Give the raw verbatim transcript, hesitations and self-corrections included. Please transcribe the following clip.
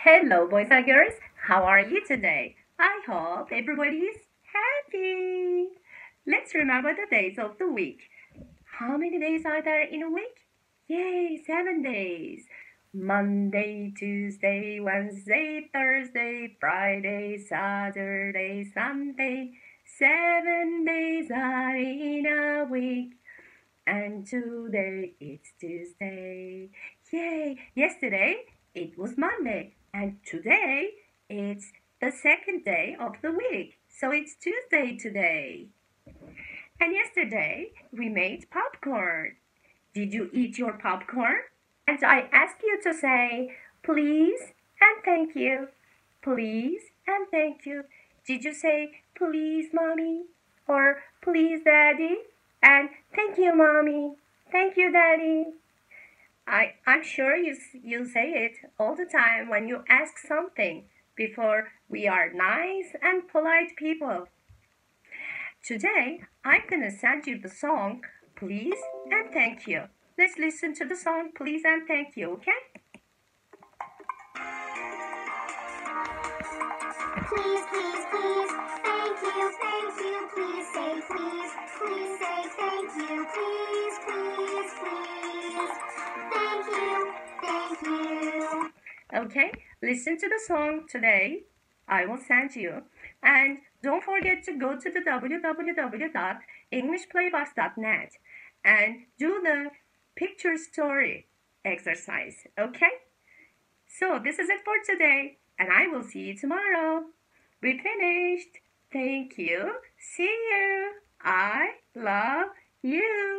Hello, boys and girls. How are you today? I hope everybody is happy. Let's remember the days of the week. How many days are there in a week? Yay, seven days. Monday, Tuesday, Wednesday, Thursday, Friday, Saturday, Sunday. Seven days are in a week. And today it's Tuesday. Yay! Yesterday it was Monday. And today it's the second day of the week. So it's Tuesday today. And yesterday we made popcorn. Did you eat your popcorn? And I ask you to say please and thank you. Please and thank you. Did you say please, mommy? Or please, daddy? And thank you, mommy. Thank you, daddy. I, I'm sure you, you say it all the time when you ask something before we are nice and polite people. Today, I'm gonna send you the song Please and Thank You. Let's listen to the song Please and Thank You, okay? Please, please, please, thank you, thank you, please say please, please say thank you, please, please, please, thank you, thank you. Okay, listen to the song today. I will send you. And don't forget to go to the w w w dot english playbox dot net and do the picture story exercise, okay? So this is it for today, and I will see you tomorrow. We finished. Thank you. See you. I love you.